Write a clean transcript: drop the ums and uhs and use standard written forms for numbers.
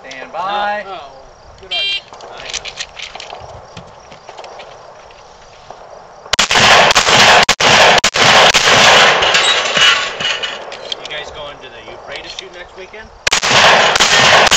Stand by. No. Oh, good on you. I know. You guys going to the Euphrates shoot next weekend?